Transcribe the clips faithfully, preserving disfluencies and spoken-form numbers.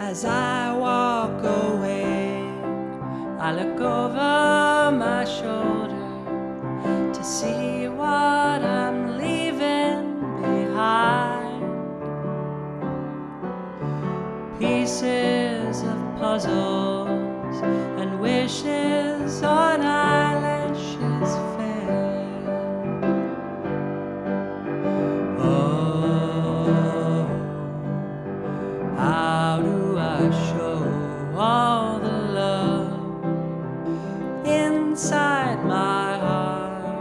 As I walk away, I look over my shoulder to see what I'm leaving behind. Pieces of puzzles and wishes on eyelashes fair. Oh, how do I show all the love inside my heart?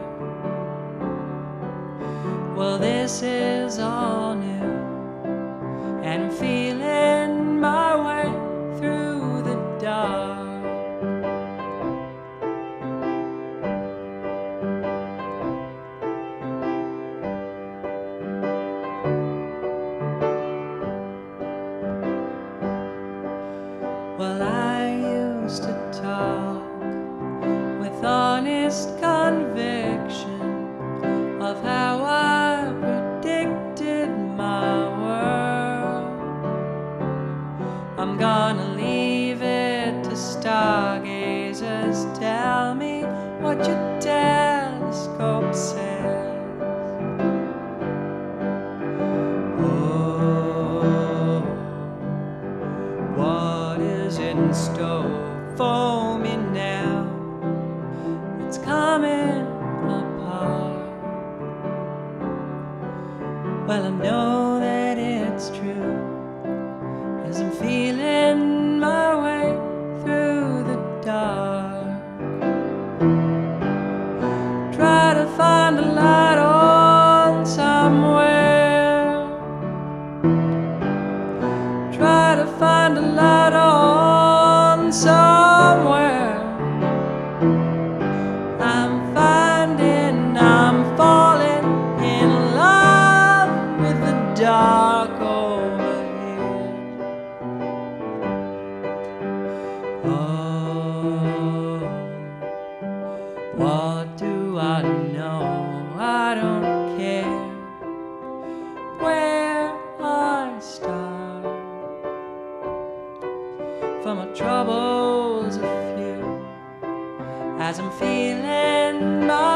Well, this is all new, and I'm feeling my way through the dark. Well, I used to talk with honest conviction of how I predicted my world. I'm gonna leave it to stargazers. Tell me what your telescope says. Oh, what is in store for me now? It's coming apart. Well, I know that it's true, as I'm feeling my way through the dark. Try to find a light on somewhere. Try to find a light on somewhere. I'm finding I'm falling in love with the dark over here. Oh, what do I know? I don't care where I start, for my troubles are few, as I'm feeling my